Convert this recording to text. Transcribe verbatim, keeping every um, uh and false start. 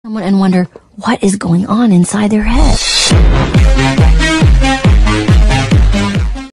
someone and wonder what is going on inside their head.